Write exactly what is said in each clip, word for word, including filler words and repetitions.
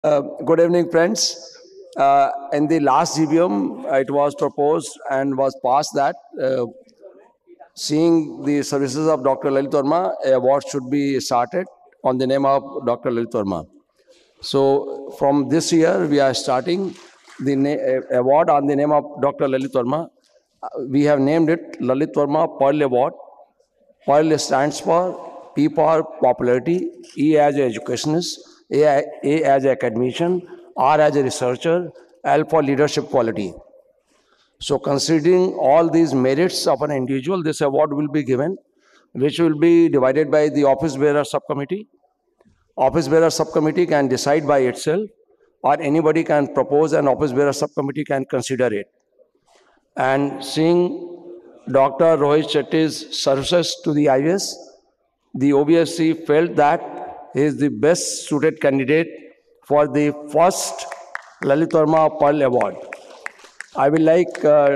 Uh, good evening, friends. Uh, in the last G B M, it was proposed and was passed that uh, seeing the services of Doctor Lalit Verma, a award should be started on the name of Doctor Lalit Verma. So, from this year, we are starting the na- award on the name of Doctor Lalit Verma. Uh, we have named it Lalit Verma Pearl Award. Pearl stands for P for popularity, E as an educationist, A, A as an academician, R as a researcher, L for leadership quality. So, considering all these merits of an individual, this award will be given, which will be divided by the office bearer subcommittee. Office bearer subcommittee can decide by itself, or anybody can propose, and office bearer subcommittee can consider it. And seeing Doctor Rohit Shetty's services to the I A S, the O B S C felt that he is the best suited candidate for the first Lalit Verma Pearl Award. I will like, uh,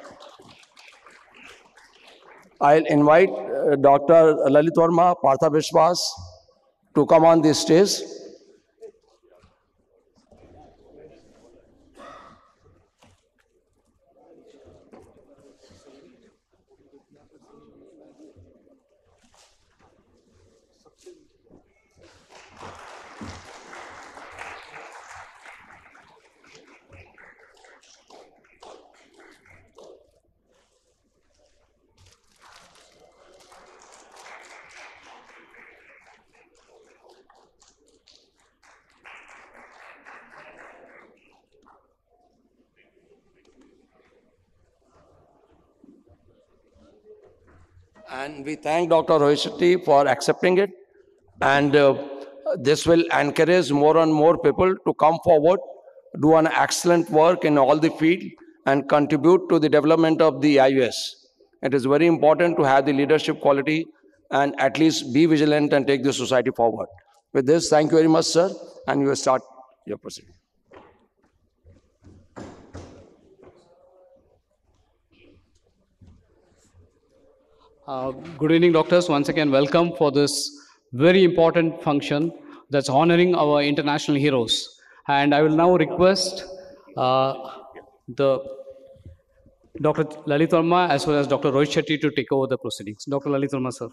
I'll invite uh, Doctor Lalit Verma, Partha Vishwas to come on the stage. And we thank Doctor Rohit Shetty for accepting it. And uh, this will encourage more and more people to come forward, do an excellent work in all the field, and contribute to the development of the I U S. It is very important to have the leadership quality and at least be vigilant and take the society forward. With this, thank you very much, sir, and you will start your proceeding. Uh, good evening, doctors. Once again, welcome for this very important function that's honoring our international heroes. And I will now request uh, the Doctor Lalit Verma as well as Doctor Rohit Shetty to take over the proceedings. Doctor Lalit Verma, sir.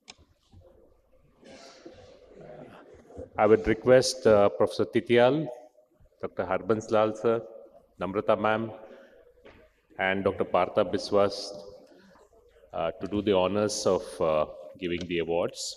I would request uh, Professor Titial, Doctor Harbans Lal sir, Namrata ma'am, and Doctor Partha Biswas uh, to do the honors of uh, giving the awards.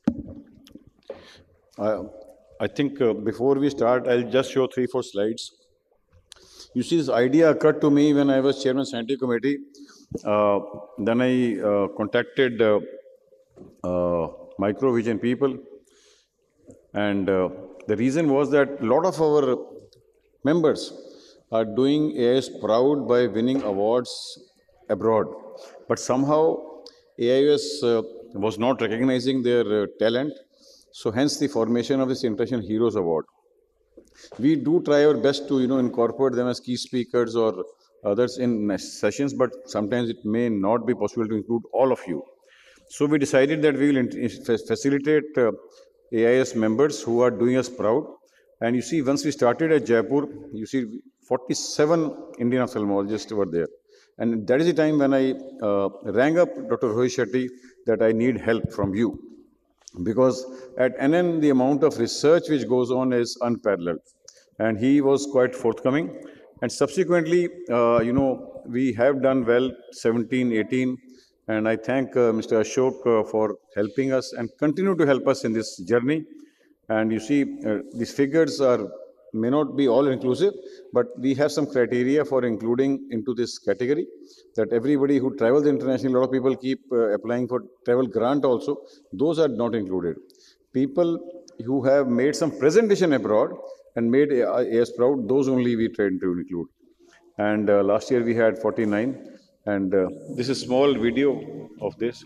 I, I think uh, before we start, I'll just show three, four slides. You see, this idea occurred to me when I was chairman scientific committee. Uh, then I uh, contacted uh, uh, Microvision people. And uh, the reason was that a lot of our members are doing A I S proud by winning awards abroad. But somehow A I S uh, was not recognizing their uh, talent. So hence the formation of this International Heroes Award. We do try our best to, you know, incorporate them as key speakers or others in sessions, but sometimes it may not be possible to include all of you. So we decided that we will facilitate uh, A I S members who are doing us proud. And you see, once we started at Jaipur, you see forty-seven Indian ophthalmologists were there. And that is the time when I uh, rang up Doctor Rohit Shetty that I need help from you. Because at N N, the amount of research which goes on is unparalleled. And he was quite forthcoming. And subsequently, uh, you know, we have done well, seventeen, eighteen. And I thank uh, Mister Ashok uh, for helping us and continue to help us in this journey. And you see, uh, these figures are may not be all inclusive, but we have some criteria for including into this category, that everybody who travels internationally, a lot of people keep uh, applying for travel grant also. Those are not included. People who have made some presentation abroad and made A I S proud, those only we tried to include. And uh, last year we had forty-nine. And uh, this is a small video of this.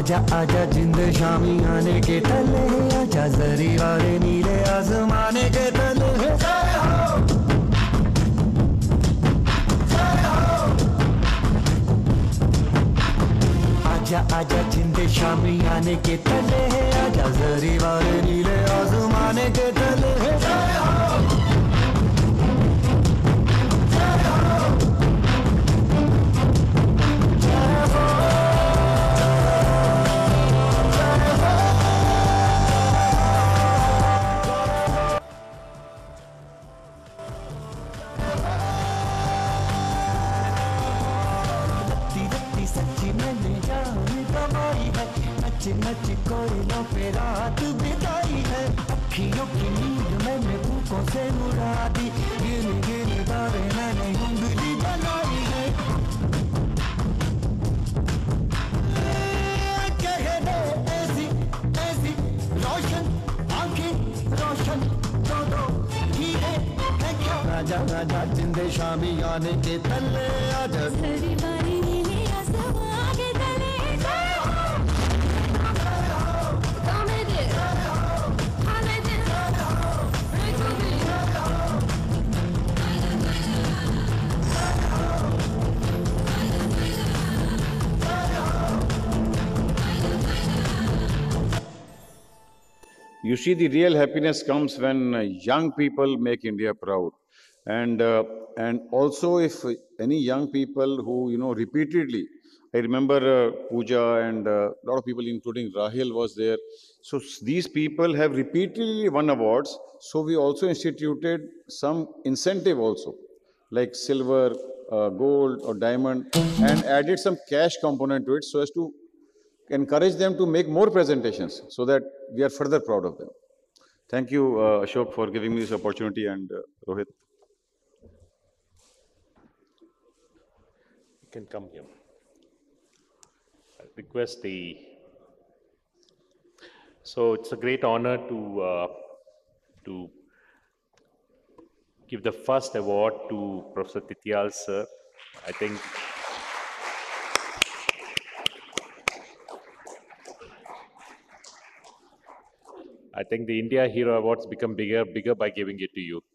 आजा आजा जिंद शामी आने के तले, आजा जरी वाले नीले आसमाने के तले। जय हो, जय हो। आजा आजा जिंद शामी आने के तले, आजा जरी वाले नीले आसमाने के तले। जय हो, नच कोयलों पे रात बिताई है, अखियों की नींद मैंने भूखों से उड़ा दी, गिन गिन तारे मैंने उंगली बनाई है। कहने ऐसी ऐसी रोशन आंखें रोशन दोनों ही है, है क्या? राजा राजा जिंदे शामी आने के तले, आजा सरी बारी नीले आसमां के तले। You see, the real happiness comes when uh, young people make India proud. And, uh, and also if any young people who, you know, repeatedly, I remember uh, Pooja and a uh, lot of people, including Rahil, was there. So s- these people have repeatedly won awards. So we also instituted some incentive also, like silver, uh, gold or diamond, and added some cash component to it so as to encourage them to make more presentations so that we are further proud of them. Thank you, uh, Ashok, for giving me this opportunity, and uh, Rohit. You can come here. I request the. So it's a great honor to uh, to give the first award to Professor Titiyal sir. I think. I think the India Hero Awards become bigger, bigger by giving it to you.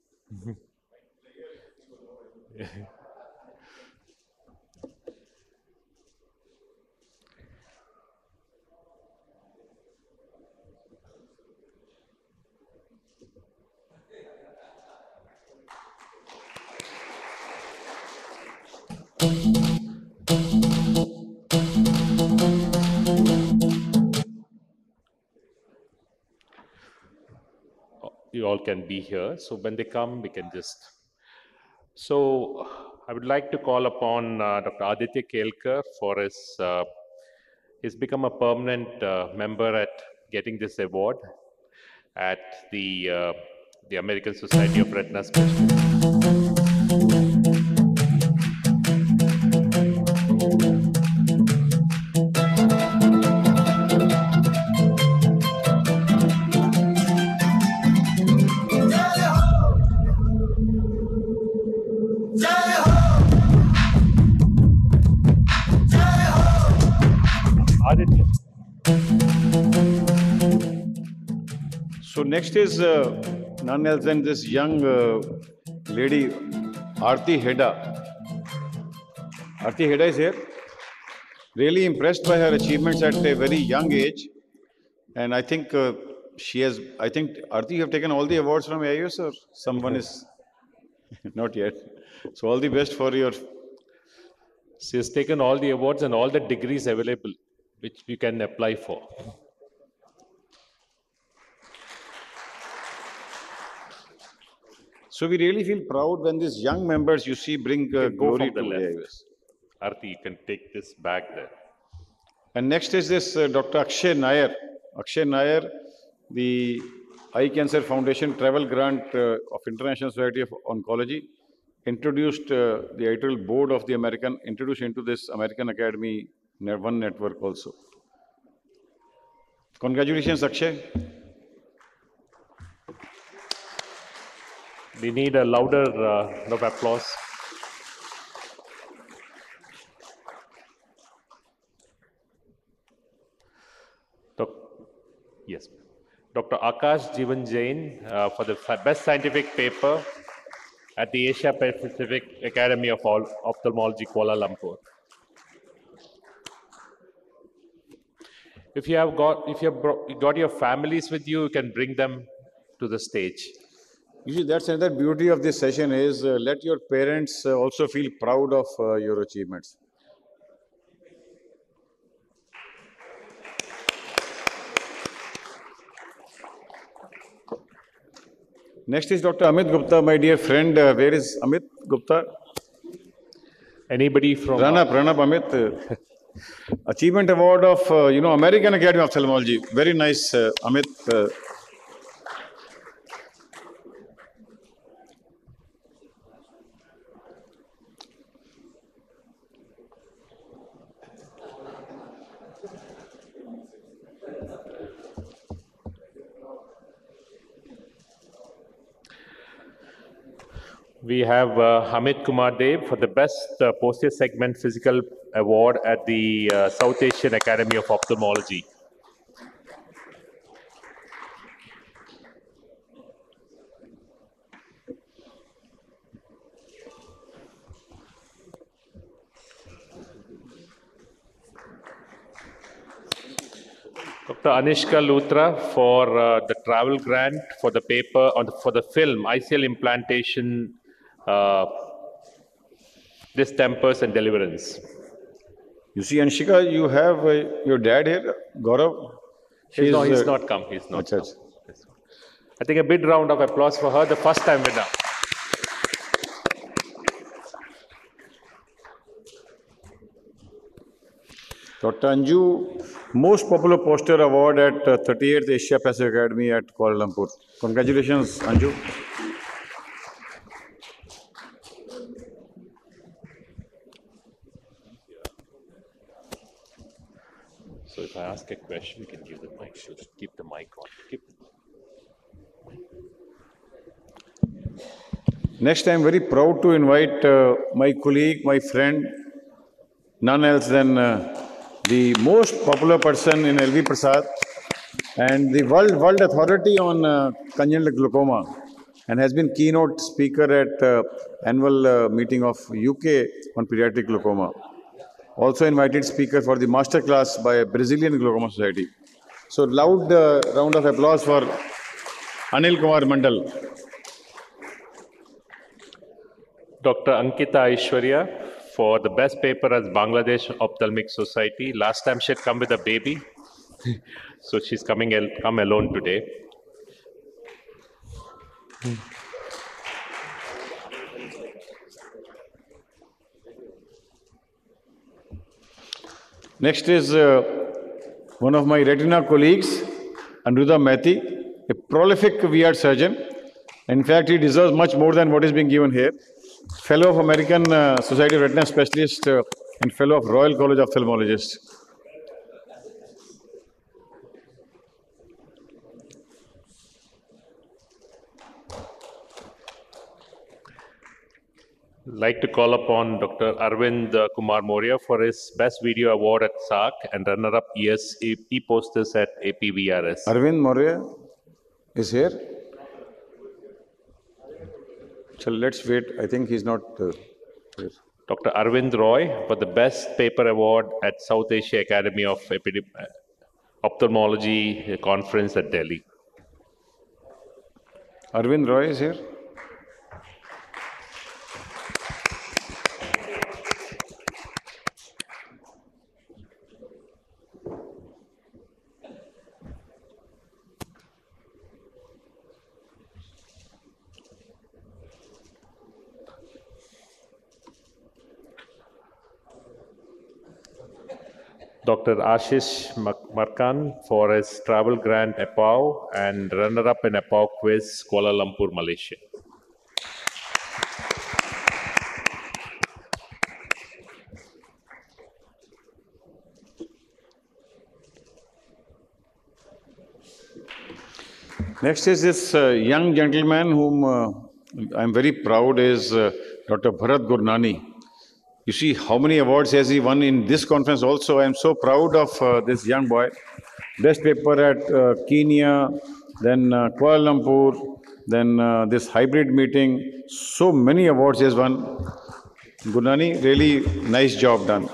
You all can be here. So when they come, we can just. So I would like to call upon uh, Doctor Aditya Kelkar for his. Uh, he's become a permanent uh, member at getting this award at the uh, the American Society of Retina Specialists. Aditya. So next is uh, none else than this young uh, lady, Aarti Heda. Aarti Heda is here. Really impressed by her achievements at a very young age. And I think uh, she has, I think, Aarti, you have taken all the awards from A I S or someone is, not yet. So all the best for your. She has taken all the awards and all the degrees available, which you can apply for. So we really feel proud when these young members, you see, bring uh, can go glory from to the A left. I S. Aarti, you can take this back there. And next is this uh, Doctor Akshay Nair. Akshay Nair, the Eye Cancer Foundation Travel Grant uh, of International Society of Oncology, introduced uh, the editorial board of the American, introduced into this American Academy One Network also. Congratulations, Akshay. We need a louder uh, round of applause. Doc- Yes. Doctor Akash Jeevan Jain uh, for the fi- best scientific paper at the Asia Pacific Academy of Ol- Ophthalmology, Kuala Lumpur. If you have got, if you have bro- got your families with you, you can bring them to the stage. You see, that's another beauty of this session is uh, let your parents uh, also feel proud of uh, your achievements. Next is Doctor Amit Gupta, my dear friend. Uh, where is Amit Gupta? Anybody from Pranab, Pranab Amit. uh, Achievement Award of, uh, you know, American Academy of Ophthalmology. Very nice, uh, Amit. Uh, We have uh, Hamid Kumar Dev for the best uh, posterior segment physical award at the uh, South Asian Academy of Ophthalmology. Doctor Anishka Luthra for uh, the travel grant for the paper on the, for the film I C L implantation, uh, distempers and deliverance. you see, Anshika, you have uh, your dad here, Gaurav. He's, no, he's uh, not come. He's not Achha, come. achha. I think a big round of applause for her, the first time winner. Doctor Anju, most popular poster award at uh, thirty-eighth Asia Pacific Academy at Kuala Lumpur. Congratulations, Anju. So if I ask a question, we can give the mic. Should keep the mic on. Keep Next, I am very proud to invite uh, my colleague, my friend, none else than uh, the most popular person in L V Prasad and the world, world authority on uh, congenital glaucoma and has been keynote speaker at uh, annual uh, meeting of U K on pediatric glaucoma. Also invited speaker for the master class by Brazilian Glaucoma Society. So loud uh, round of applause for Anil Kumar Mandal. Doctor Ankita Aishwarya for the best paper as Bangladesh Ophthalmic Society. Last time she had come with a baby, so she's coming al- come alone today. Next is uh, one of my retina colleagues, Anuruddha Mathi, a prolific V R surgeon. In fact, he deserves much more than what is being given here. Fellow of American uh, Society of Retina Specialists uh, and Fellow of Royal College of Ophthalmologists. Like to call upon Doctor Arvind uh, Kumar Moria for his Best Video Award at S A C and runner-up E S e-posters at A P V R S. Arvind Moria is here. So let's wait. I think he's not uh, here. Doctor Arvind Roy for the Best Paper Award at South Asia Academy of Epidem- Ophthalmology Conference at Delhi. Arvind Roy is here. Doctor Ashish Mak- Markan for his travel grant A P A U and runner-up in A P A U quiz Kuala Lumpur, Malaysia. Next is this uh, young gentleman whom uh, I'm very proud is uh, Doctor Bharat Gurnani. You see how many awards has he won in this conference also. I am so proud of uh, this young boy. best paper at uh, Kenya, then uh, Kuala Lumpur, then uh, this hybrid meeting. So many awards he has won. Gurnani, really nice job done.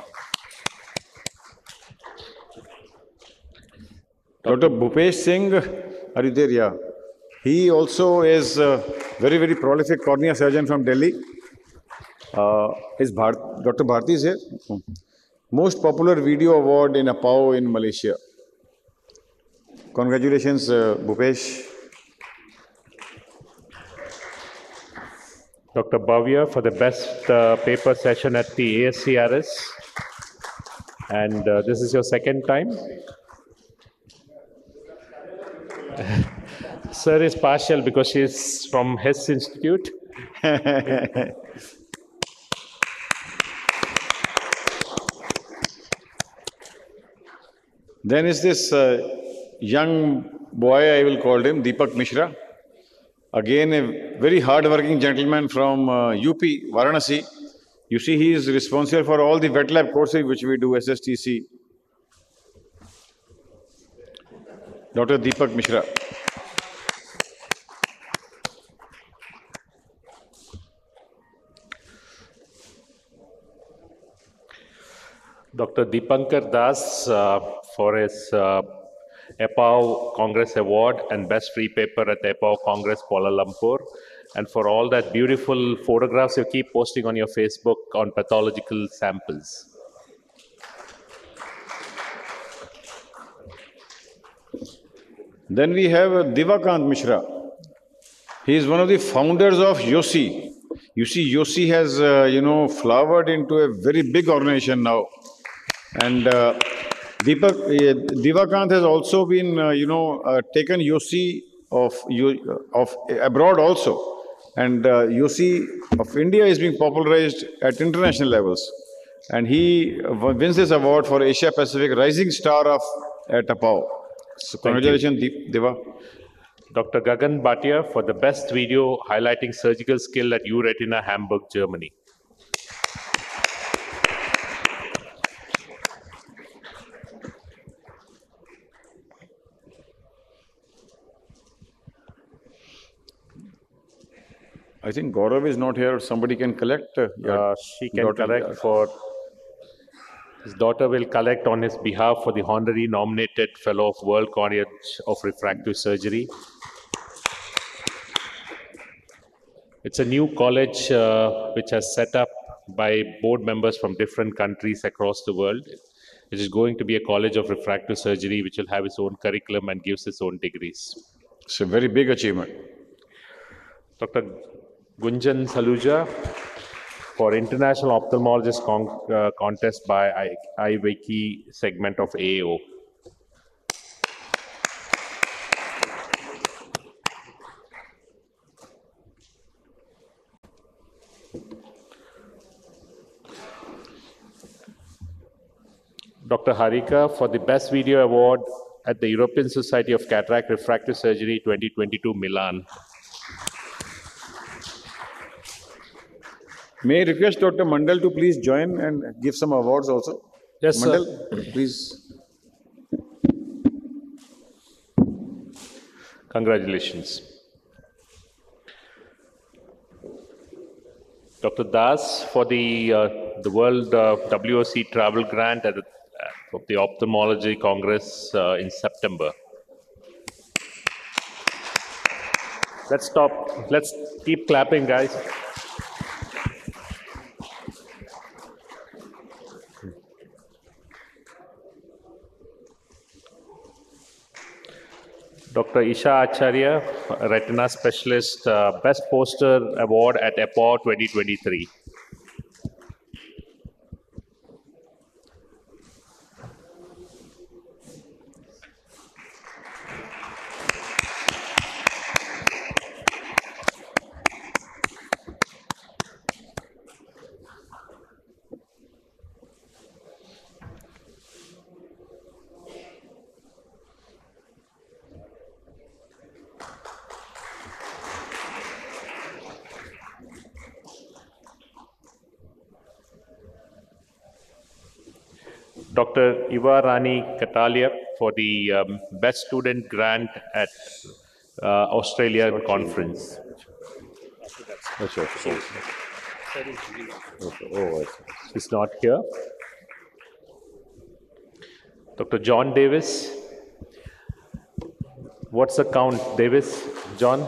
Doctor Bhupesh Singh, are you there? Yeah. He also is a very, very prolific cornea surgeon from Delhi. Uh, his Bhart, Doctor Bharti is here. Most popular video award in APAO in Malaysia. Congratulations, uh, Bhupesh. Doctor Bhavya for the best uh, paper session at the A S C R S. And uh, this is your second time. Sir is partial because she is from Hess Institute. Then is this uh, young boy, I will call him, Deepak Mishra. Again, a very hard-working gentleman from uh, U P, Varanasi. You see, he is responsible for all the wet lab courses which we do, S S T C. Doctor Deepak Mishra. Doctor Deepankar Das uh, for his uh, APAO Congress Award and Best Free Paper at APAO Congress Kuala Lumpur, and for all that beautiful photographs you keep posting on your Facebook on pathological samples. Then we have uh, Divakant Mishra. He is one of the founders of Yossi. You see, Yossi has, uh, you know, flowered into a very big organization now. And uh, Deepak, uh, Divakant has also been, uh, you know, uh, taken Yossi of, of abroad also. And uh, Yossi of India is being popularized at international levels. And he wins this award for Asia Pacific Rising Star of at APAO. So congratulations, Deva. Doctor Gagan Bhatia for the best video highlighting surgical skill at U-Retina, Hamburg, Germany. I think Gaurav is not here. Somebody can collect. Uh, Uh, she can daughter. collect for, his daughter will collect on his behalf for the honorary nominated Fellow of World College of Refractive Surgery. It's a new college uh, which has set up by board members from different countries across the world. It is going to be a college of refractive surgery which will have its own curriculum and gives its own degrees. It's a very big achievement. Doctor Gunjan Saluja for International Ophthalmologist con uh, Contest by I IWiki segment of A A O. Doctor Harika for the Best Video Award at the European Society of Cataract Refractive Surgery twenty twenty-two Milan. May I request Doctor Mandal to please join and give some awards also? Yes, Mandal, sir. please. Congratulations. Doctor Das for the uh, the World uh, W O C Travel Grant at the, uh, of the Ophthalmology Congress uh, in September. Let's stop. Let's keep clapping, guys. Doctor Isha Acharya, Retina Specialist, uh, Best Poster Award at A P A O twenty twenty-three. Doctor Iva Rani Katalia for the um, Best Student Grant at uh, Australian Conference. Achha, achha. Okay. Oh, I see. He's not here. Doctor John Davis. What's the count, Davis? John?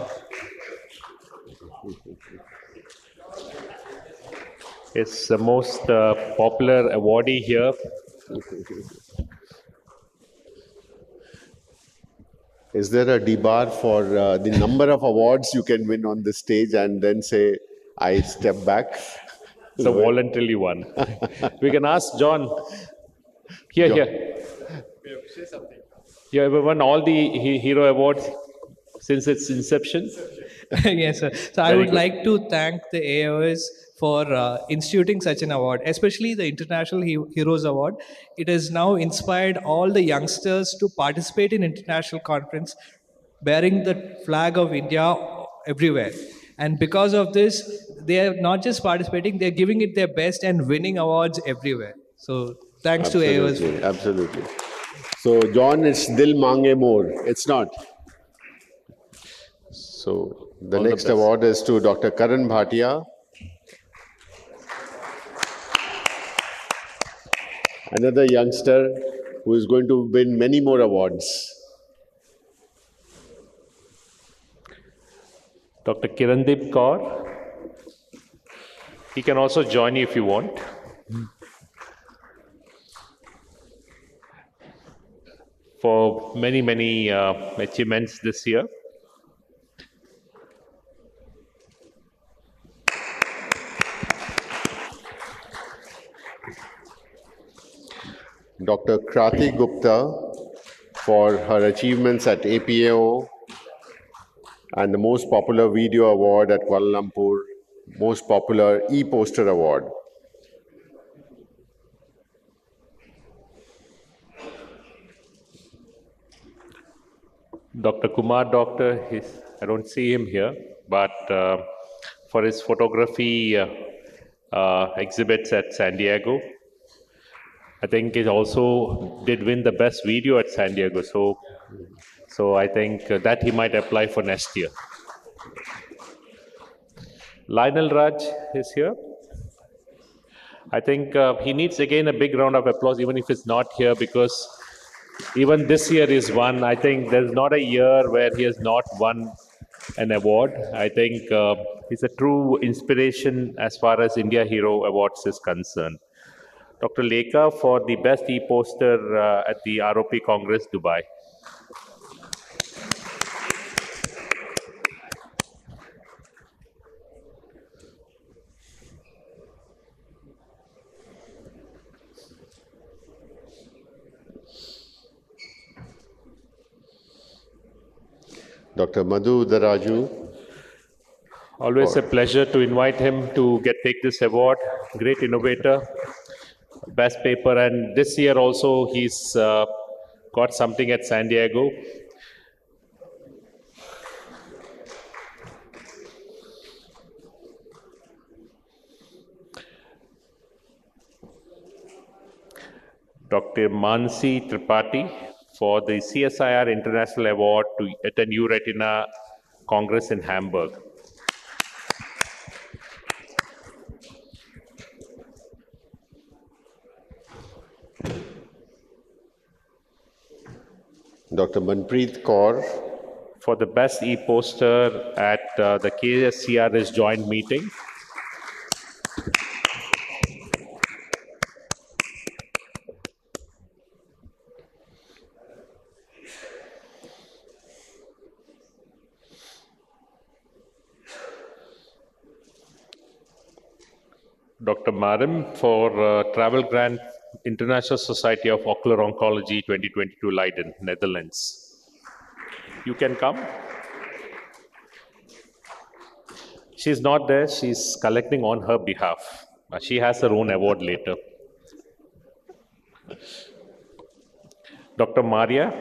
It's the most uh, popular awardee here. Is there a debar for uh, the number of awards you can win on the stage and then say, I step back? It's a voluntary one. We can ask John. Here, John. here. You ever won all the he- hero awards since its inception? Yes, sir. So I Very would good. like to thank the A O S for uh, instituting such an award, especially the International He- Heroes Award. It has now inspired all the youngsters to participate in international conference, bearing the flag of India everywhere. And because of this, they are not just participating; they are giving it their best and winning awards everywhere. So thanks to A O S. Absolutely, absolutely. So, John, it's Dil Mange More. It's not. So, the All the next best. award is to Doctor Karan Bhatia. Another youngster who is going to win many more awards. Doctor Kirandeep Kaur. He can also join you if you want. For many, many uh, achievements this year. Doctor Krati Gupta for her achievements at A P A O and the Most Popular Video Award at Kuala Lumpur, Most Popular E-Poster Award. Doctor Kumar Doctor, he's, I don't see him here, but uh, for his photography uh, uh, exhibits at San Diego, I think he also did win the best video at San Diego. So, so I think uh, that he might apply for next year. Lionel Raj is here. I think uh, he needs again a big round of applause, even if it's not here, because even this year is one. I think there's not a year where he has not won an award. I think uh, he's a true inspiration as far as India Hero Awards is concerned. Doctor Lekha for the best e-poster uh, at the R O P Congress, Dubai. Doctor Madhu Daraju. Always a pleasure to invite him to get take this award. Great innovator, best paper, and this year also he's uh, got something at San Diego. Doctor Mansi Tripathi for the C S I R International Award to attend Euretina Congress in Hamburg. Doctor Manpreet Kaur. For the best e-poster at uh, the K S C R S joint meeting. Doctor Marim for uh, Travel Grant International Society of Ocular Oncology twenty twenty-two Leiden, Netherlands. You can come. She's not there. She's collecting on her behalf. Uh, She has her own award later. Doctor Maria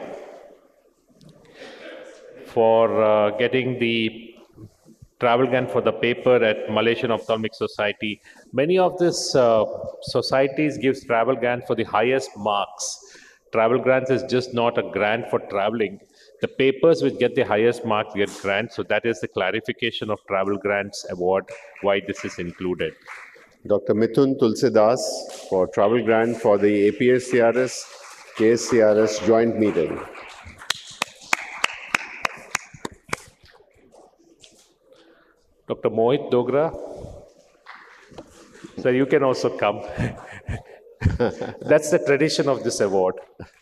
for uh, getting the travel grant for the paper at Malaysian Ophthalmic Society. Many of these uh, societies gives travel grant for the highest marks travel grants is just not a grant for traveling. The papers which get the highest marks get grants. So that is the clarification of Travel Grants Award, why this is included. Doctor Mithun Tulsidas for travel grant for the A P S C R S K S C R S joint meeting. Doctor Mohit Dogra. So you can also come. That's the tradition of this award.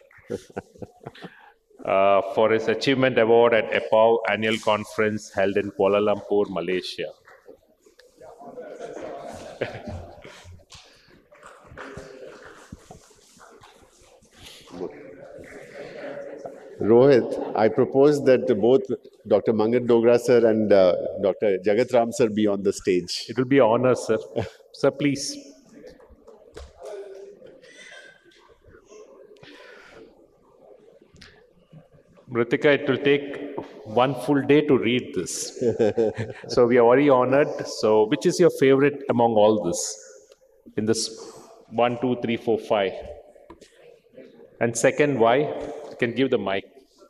Uh, for his achievement award at A P A U annual conference held in Kuala Lumpur, Malaysia. Rohit, I propose that both Doctor Mangat Dogra sir and uh, Doctor Jagat Ram sir be on the stage. It will be an honor, sir. Sir, please. Ritika, it will take one full day to read this. So we are very honored. So which is your favorite among all this? In this one, two, three, four, five. And second, why? You can give the mic.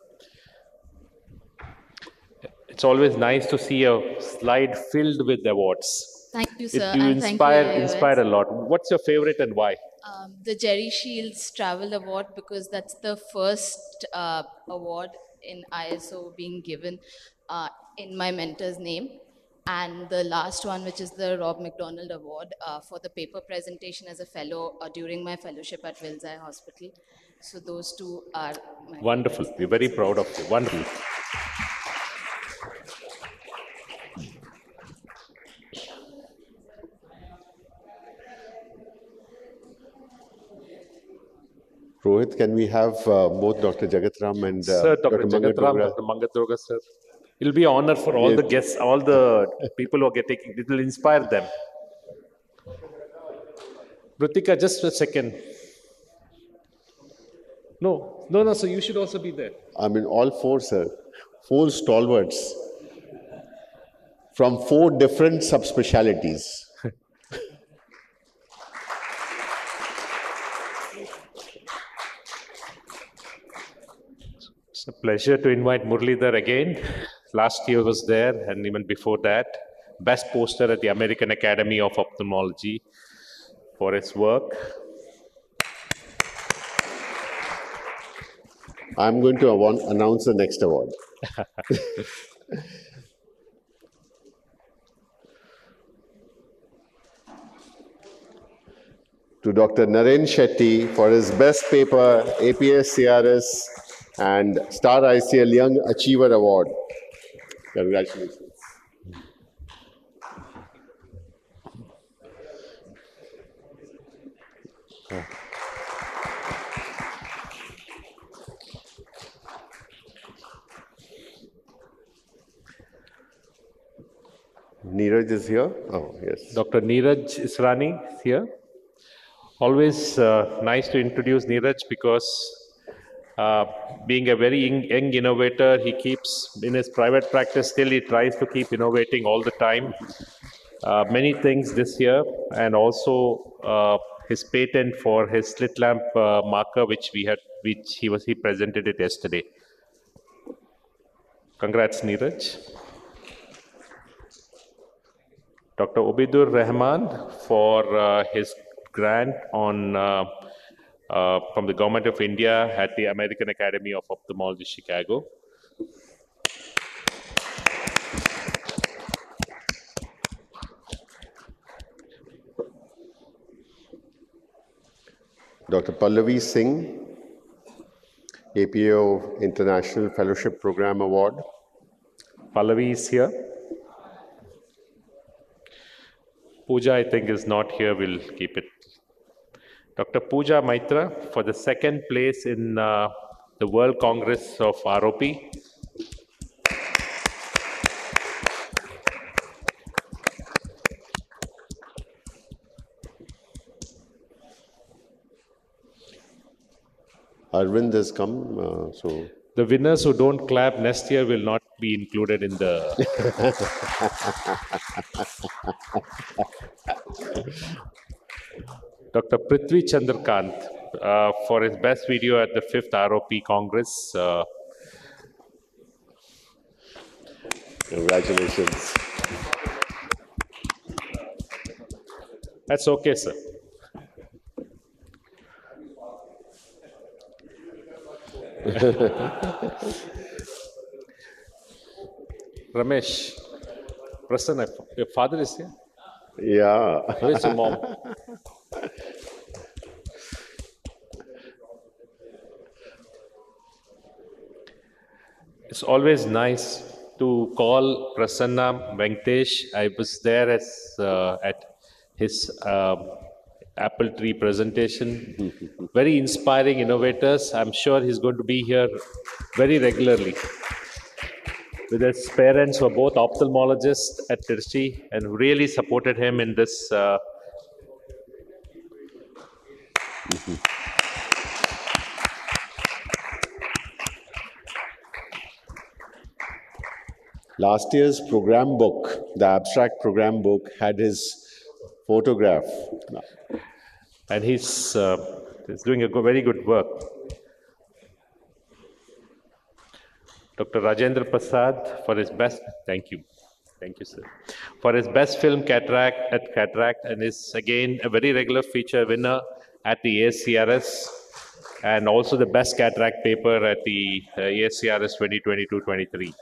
It's always nice to see a slide filled with awards. Thank you, It, sir. you and inspire, thank you, inspire a lot. What's your favorite and why? Um, the Jerry Shields Travel Award, because that's the first uh, award in I S O being given uh, in my mentor's name. And the last one, which is the Rob McDonald Award uh, for the paper presentation as a fellow uh, during my fellowship at Wills Eye Hospital. So those two are my Wonderful. We're very proud of you. Wonderful. Rohit, can we have uh, both Doctor Jagat Ram and uh, Sir, Doctor Mangat Jagat Ram, Dogra? Doctor Mangat Dogra, sir. It will be an honor for all Yes. the guests, all the people who are getting, it will inspire them. Ritika, just a second. No, no, no, so you should also be there. I mean, all four, sir. Four stalwarts from four different subspecialties. It's a pleasure to invite Muralidhar again. Last year was there, and even before that. Best poster at the American Academy of Ophthalmology for his work. I'm going to award- announce the next award. To Doctor Naren Shetty for his best paper, A P S C R S and Star I C L Young Achiever Award. Congratulations. Neeraj is here. Oh, yes. Doctor Neeraj Israni is here. Always uh, nice to introduce Neeraj because uh, being a very young, young innovator, he keeps in his private practice still he tries to keep innovating all the time. Uh, many things this year, and also uh, his patent for his slit lamp uh, marker, which we had, which he was he presented it yesterday. Congrats, Neeraj. Doctor Obidur Rahman for uh, his grant on uh, uh, from the Government of India at the American Academy of Ophthalmology, Chicago. Doctor Pallavi Singh, A P A O International Fellowship Program Award. Pallavi is here. Pooja, I think, is not here. We'll keep it. Doctor Pooja Maitra for the second place in uh, the World Congress of R O P. Arvind has come, uh, so. The winners who don't clap next year will not be included in the. Doctor Prithvi Chandrakant uh, for his best video at the fifth R O P Congress. Uh, Congratulations. That's okay, sir. Ramesh, Prasanna, your father is here? Yeah. Where's your mom? It's always nice to call Prasanna Venkatesh. I was there as uh, at his uh, apple tree presentation. Very inspiring innovators. I'm sure he's going to be here very regularly. With his parents who are both ophthalmologists at Tirchi and really supported him in this. Uh, Last year's program book, the abstract program book, had his photograph. And he's, uh, he's doing a go- very good work. Doctor Rajendra Prasad for his best, thank you, thank you, sir, for his best film Cataract at Cataract, and is again a very regular feature winner at the A S C R S, and also the best cataract paper at the uh, A S C R S twenty twenty-two twenty-three.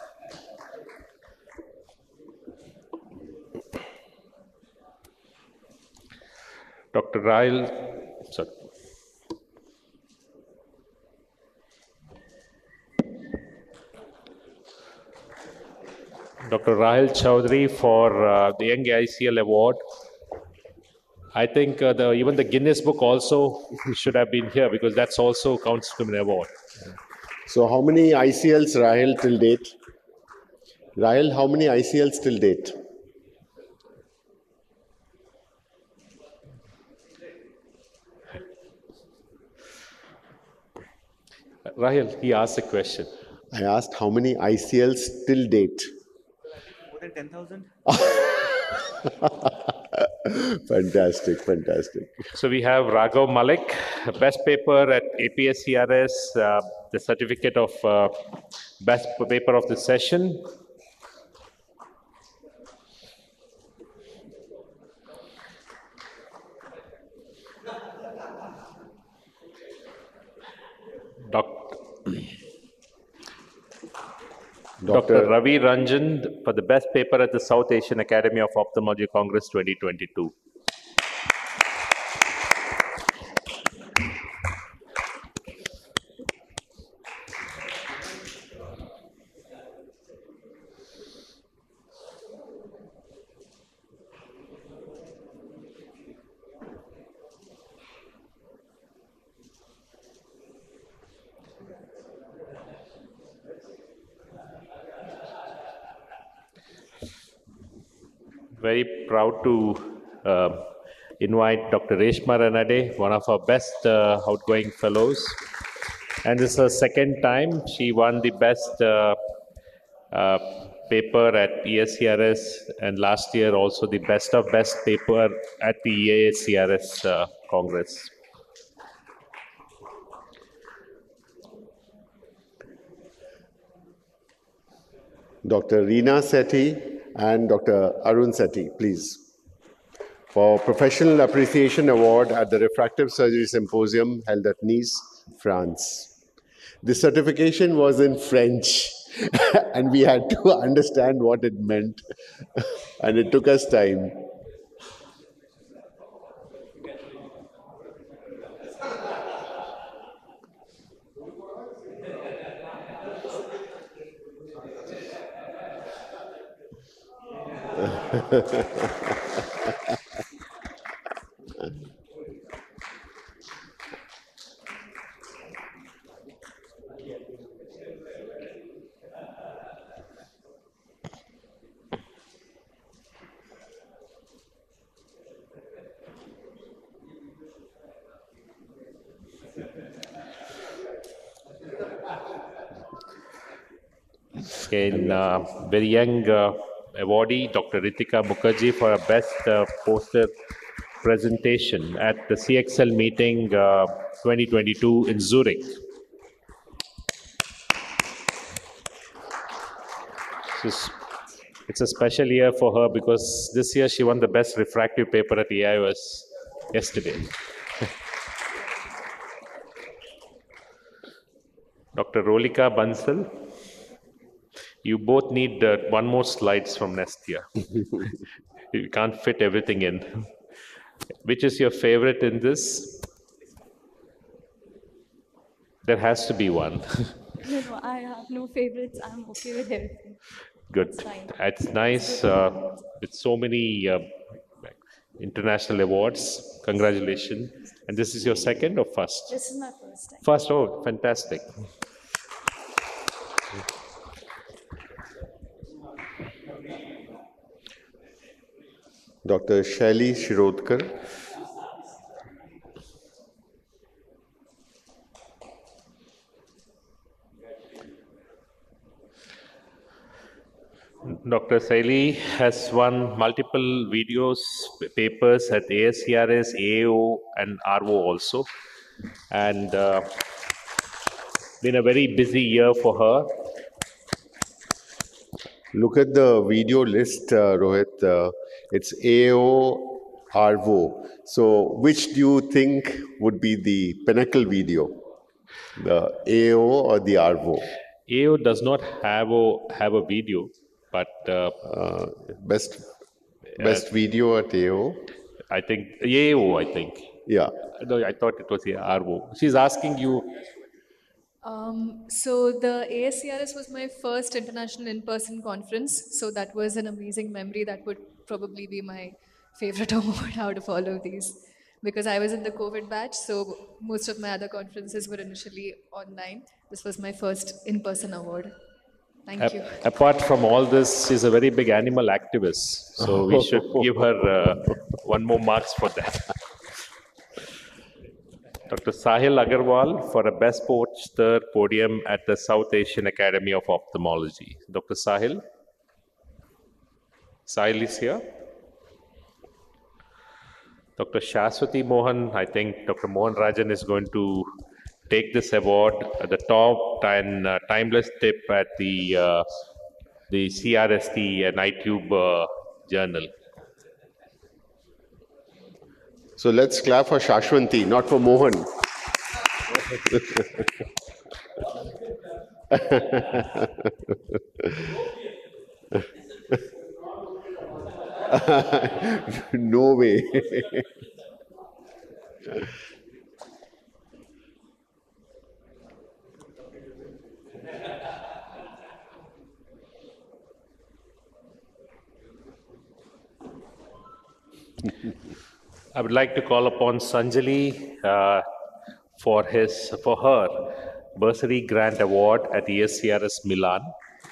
Doctor Rahil, sorry. Doctor Rahil Chaudhary for uh, the Young I C L Award. I think uh, the, even the Guinness Book also should have been here because that's also counts to an award. So how many I C Ls, Rahil, till date? Rahil, how many I C Ls till date? Rahil, he asked a question. I asked how many I C Ls till date? More than ten thousand? Fantastic, fantastic. So we have Raghav Malik, best paper at A P S C R S, uh, the certificate of uh, best paper of the session. Doctor Doctor Ravi Ranjan for the best paper at the South Asian Academy of Ophthalmology Congress twenty twenty-two. Very proud to uh, invite Doctor Reshma Ranade, one of our best uh, outgoing fellows. And this is her second time. She won the best uh, uh, paper at E S C R S, and last year also the best of best paper at the A S C R S uh, Congress. Doctor Reena Sethi and Doctor Arun Sethi, please, for Professional Appreciation Award at the Refractive Surgery Symposium held at Nice, France. The certification was in French and we had to understand what it meant and it took us time. Again, uh, very young uh, awardee, Doctor Ritika Mukherjee, for our best uh, poster presentation at the C X L meeting uh, twenty twenty-two in Zurich. It's, it's a special year for her because this year she won the best refractive paper at E I O S yesterday. Doctor Rolika Bansal, you both need uh, one more slides from next year. You can't fit everything in. Which is your favorite in this? There has to be one. No, no, I have no favorites. I'm okay with everything. Good. It's fine. It's nice uh, with so many uh, international awards. Congratulations. And this is your second or first? This is my first time. First, oh, fantastic. Doctor Shaili Shirodkar. Doctor Saili has won multiple videos, papers at A S C R S, A A O, and R O also. And uh, been a very busy year for her. Look at the video list, uh, Rohit. Uh, it's A A O, R O. So which do you think would be the pinnacle video? The A A O or the R O? A A O does not have a, have a video, but uh, uh, best best uh, video at A A O? I think A A O, I think. Yeah. No, I thought it was the R O. She's asking you. Um, so the A S C R S was my first international in-person conference. So that was an amazing memory. That would probably be my favorite award out of all of these. Because I was in the COVID batch, so most of my other conferences were initially online. This was my first in-person award. Thank A- you. Apart from all this, she's a very big animal activist. So we should give her uh, one more marks for that. Doctor Sahil Agarwal for a Best Poster podium at the South Asian Academy of Ophthalmology. Doctor Sahil? Sahil is here. Doctor Shaswati Mohan, I think Doctor Mohan Rajan is going to take this award at the top and uh, timeless tip at the uh, the C R S T and iTube uh, journal. So let's clap for Shashwanti, not for Mohan. No way. I would like to call upon Sanjali uh, for his for her bursary grant award at E S C R S Milan.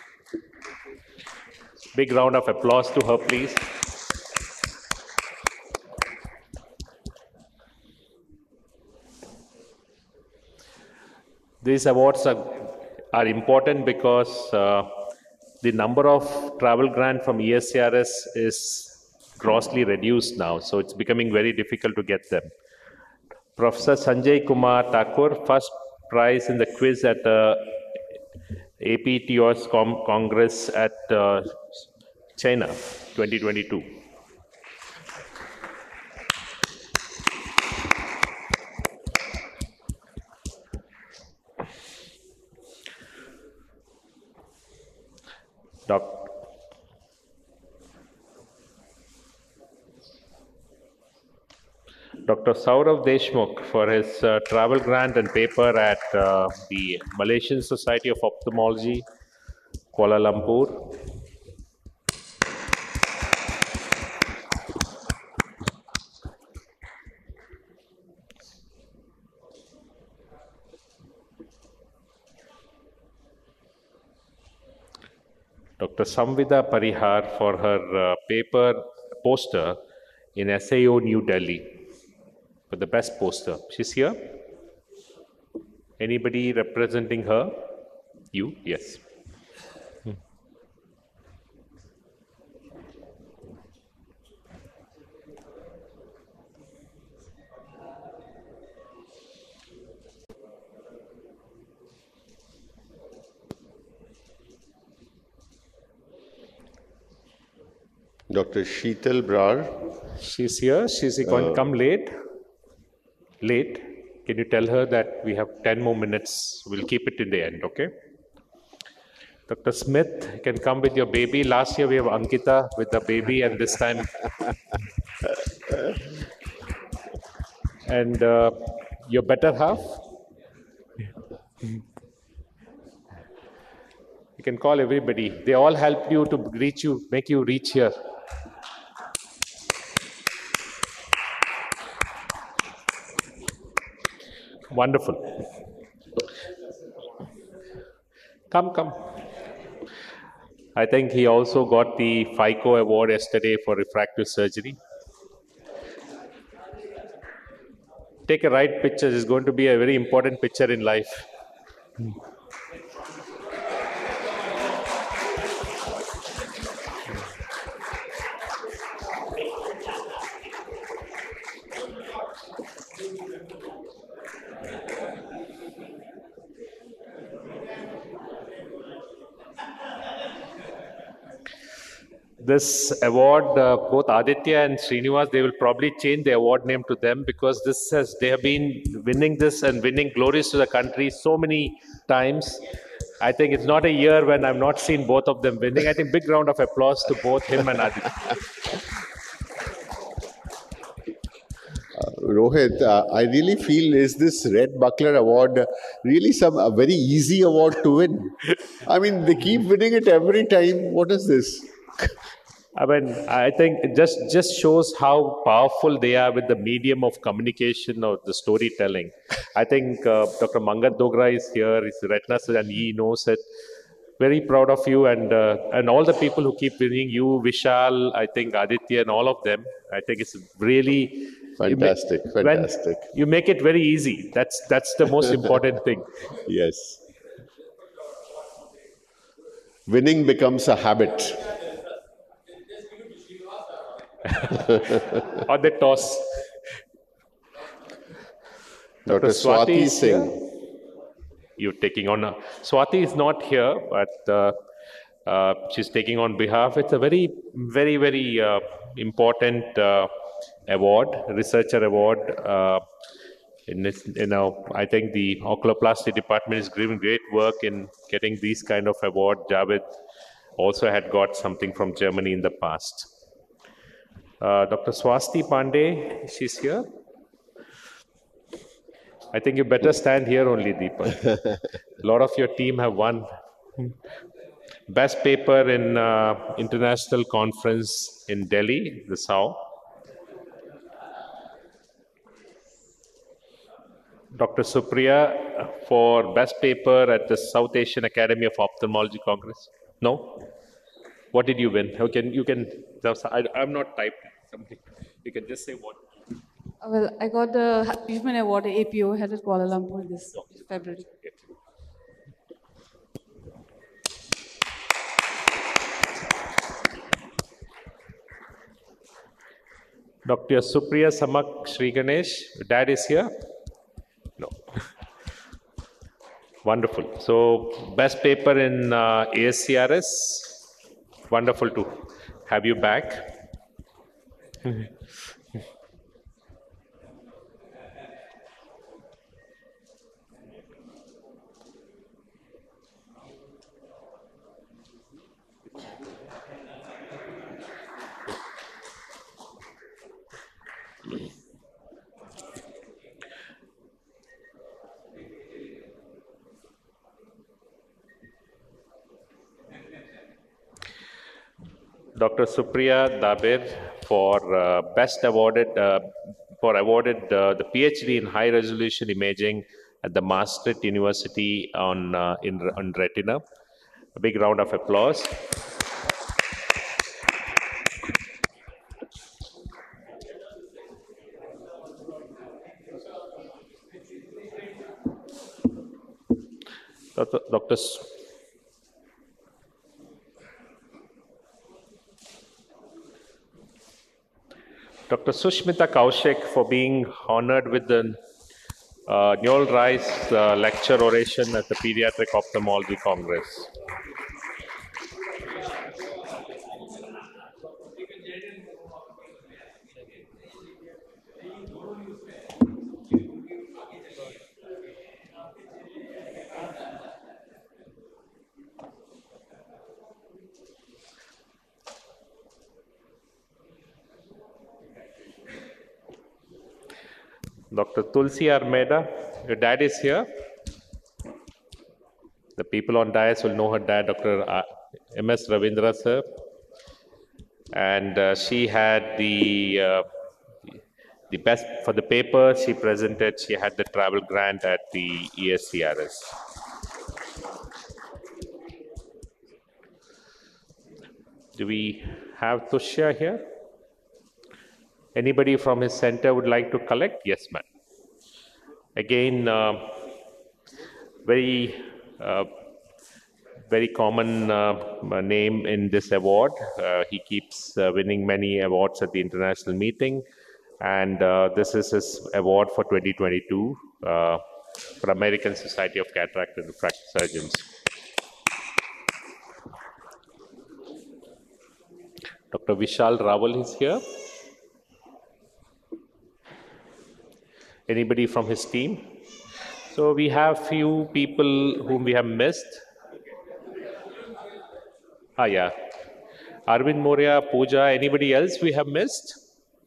Big round of applause to her, please. These awards are, are important because uh, the number of travel grant from E S C R S is grossly reduced now, so it's becoming very difficult to get them. Professor Sanjay Kumar Thakur, first prize in the quiz at the A P T O S Com- Congress at uh, China, twenty twenty-two. Doc- Doctor Saurav Deshmukh for his uh, travel grant and paper at uh, the Malaysian Society of Ophthalmology, Kuala Lumpur. Doctor Samvida Parihar for her uh, paper poster in S A O New Delhi. For the best poster. She's here. Anybody representing her? You? Yes. Hmm. Doctor Sheetal Brar. She's here. She's going to Uh, come late. Late. Can you tell her that we have ten more minutes? We'll keep it in the end, okay? Doctor Smith, you can come with your baby. Last year we have Ankita with the baby, and this time. And uh, your better half? You can call everybody. They all help you to reach you, make you reach here. Wonderful. Come, come. I think he also got the FICO award yesterday for refractive surgery. Take a right picture. It's going to be a very important picture in life. This award, uh, both Aditya and Srinivas, they will probably change the award name to them, because this has, they have been winning this and winning glories to the country so many times. I think it's not a year when I've not seen both of them winning. I think big round of applause to both him and Aditya. Uh, Rohit, uh, I really feel is this Red Buckler Award uh, really some a very easy award to win? I mean, they keep winning it every time. What is this? I mean, I think it just, just shows how powerful they are with the medium of communication or the storytelling. I think uh, Doctor Mangat Dogra is here, he's retina surgeon, and he knows it. Very proud of you, and uh, and all the people who keep winning, you, Vishal, I think Aditya, and all of them. I think it's really fantastic, you make, fantastic. You make it very easy. That's that's the most important thing. Yes. Winning becomes a habit. Or the toss. Doctor Swati is Singh. here. You're taking on. A, Swati is not here, but uh, uh, she's taking on behalf. It's a very, very, very uh, important uh, award, researcher award. Uh, in this, you know, I think the oculoplasty department is doing great work in getting these kind of award. Javed also had got something from Germany in the past. Uh, Doctor Swasti Pandey, she's here. I think you better stand here only, Deepak. A lot of your team have won. Best paper in uh, international conference in Delhi, the South. Doctor Supriya for best paper at the South Asian Academy of Ophthalmology Congress. No? What did you win? You can, you can, I, I'm not typing something. You can just say what. Well, I got the Human Award at A P O held at Kuala Lumpur this February. Doctor Supriya Samak Sri Ganesh, dad is here? No. Wonderful. So, best paper in uh, A S C R S. Wonderful to have you back. Doctor Supriya Dabir for uh, best awarded uh, for awarded uh, the PhD in high resolution imaging at the Maastricht University on uh, in on retina. A big round of applause. Doctor Doctor Doctor Sushmita Kaushik for being honored with the uh, Newell Rice uh, Lecture Oration at the Pediatric Ophthalmology Congress. Doctor Tulsi Armeda, your dad is here. The people on dais will know her dad, Doctor M S Ravindra sir. And uh, she had the uh, the best for the paper she presented. She had the travel grant at the E S C R S. Do we have Tushya here? Anybody from his center would like to collect? Yes, ma'am. Again, uh, very, uh, very common uh, name in this award. Uh, he keeps uh, winning many awards at the international meeting. And uh, this is his award for twenty twenty-two uh, for American Society of Cataract and Refractive Surgeons. Doctor Vishal Rawal is here. Anybody from his team? So we have few people whom we have missed. Ah, yeah. Arvind Moria, Pooja, anybody else we have missed?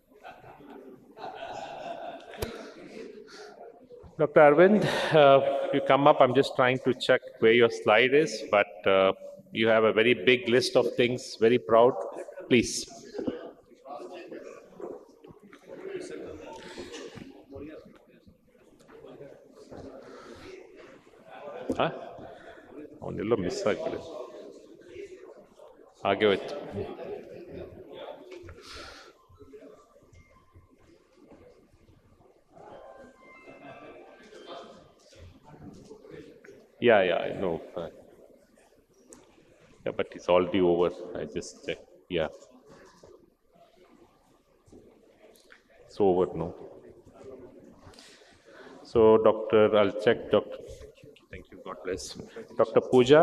Doctor Arvind, uh, you come up. I'm just trying to check where your slide is, but uh, you have a very big list of things, very proud. Please. Huh? ಅವನ್ನೆಲ್ಲ miss ಆಗಿದೆ ಹಾಗೆ ಹೋಯ್ತು. Yeah, yeah, I know. Uh, yeah, but it's already over. I just checked. Yeah. It's over, no? So, Doctor, I'll check, Doctor. Thank you, God bless. Doctor Pooja.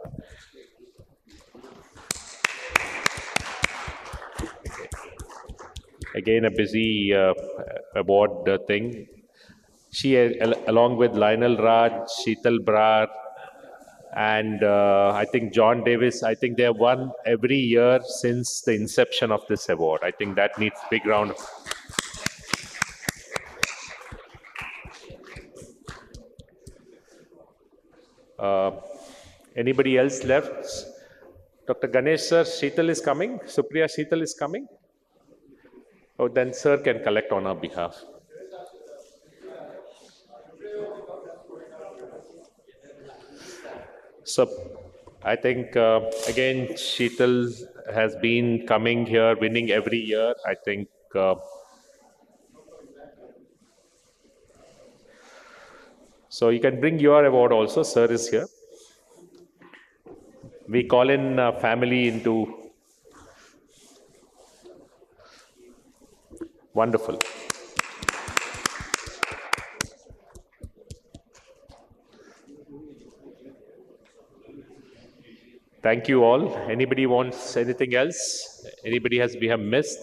Again, a busy uh, award uh, thing. She, uh, along with Lionel Raj, Sheetal Brar, and uh, I think John Davis, I think they have won every year since the inception of this award. I think that needs big round. Uh, anybody else left? Doctor Ganesh sir, Sheetal is coming. Supriya Sheetal is coming. Oh, then sir can collect on our behalf. So I think, uh, again, Sheetal has been coming here, winning every year. I think uh, so you can bring your award also. Sir is here. We call in uh, family into wonderful. Thank you all. Anybody wants anything else? Anybody has we have missed?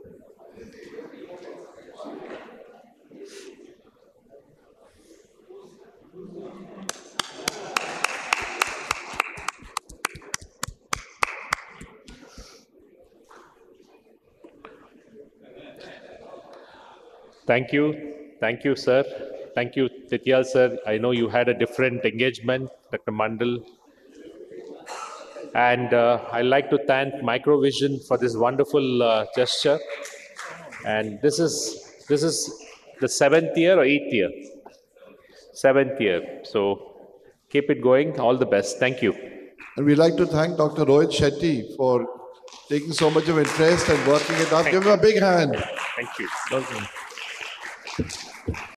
Thank you. Thank you, sir. Thank you, Tityal sir. I know you had a different engagement, Doctor Mandal. And uh, I'd like to thank Microvision for this wonderful uh, gesture. And this is this is the seventh year or eighth year? Seventh year. So keep it going. All the best. Thank you. And we'd like to thank Doctor Rohit Shetty for taking so much of interest and working it out. Thank Give him a big hand. Thank you. Welcome.